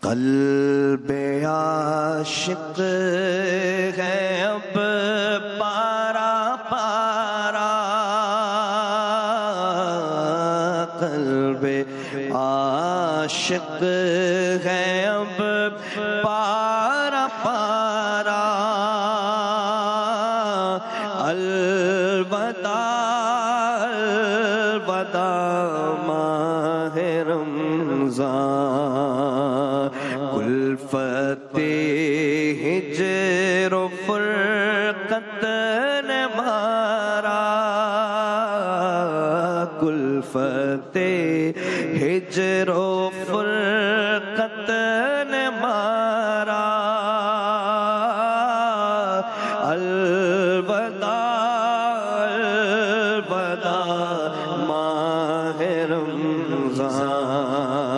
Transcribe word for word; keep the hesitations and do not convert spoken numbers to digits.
قلب عاشق ہے اب پارا پارا، قلب عاشق ہے اب پارا پارا، الوداع الوداع ماہ رمضان، کلفت ہجر و فرقت نے مارا، کلفت ہجر و فرقت نے مارا، الوداع الوداع ماہ رمضان،